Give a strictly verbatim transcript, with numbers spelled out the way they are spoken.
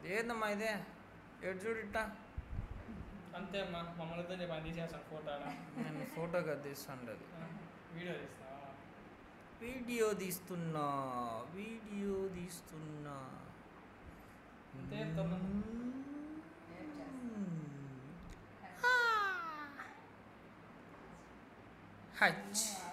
ఏందమ్మా ఇదే ఎటు చూడిట్టా అంతే అమ్మా మమ్మల్ని నేను పని తీసేస్తాను ఫోటో నేను ఫోటోగా తీస్తాను అది వీడియో తీస్తావా వీడియో తీస్తున్నా వీడియో తీస్తున్నా అంతే హచ్